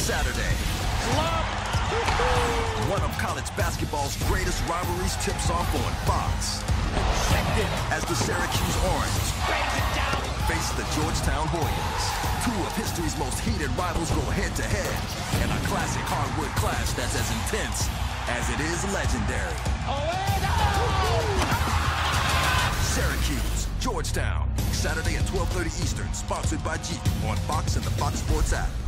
Saturday. One of college basketball's greatest rivalries tips off on Fox. As the Syracuse Orange face the Georgetown Hoyas. Two of history's most heated rivals go head-to-head in a classic hardwood clash that's as intense as it is legendary. Syracuse, Georgetown, Saturday at 12:30 Eastern, sponsored by Jeep on Fox and the Fox Sports app.